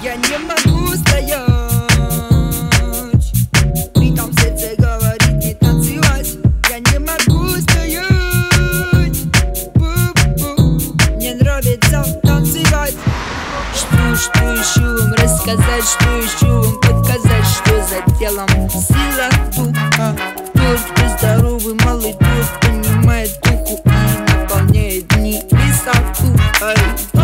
Я не могу стоять, при том сердце говорит не танцевать. Я не могу стоять, мне нравится танцевать. Что еще вам рассказать, что еще вам подсказать, что за телом сила духа. Тот, кто здоровый, малый, тот понимает духу и наполняет дни высоту.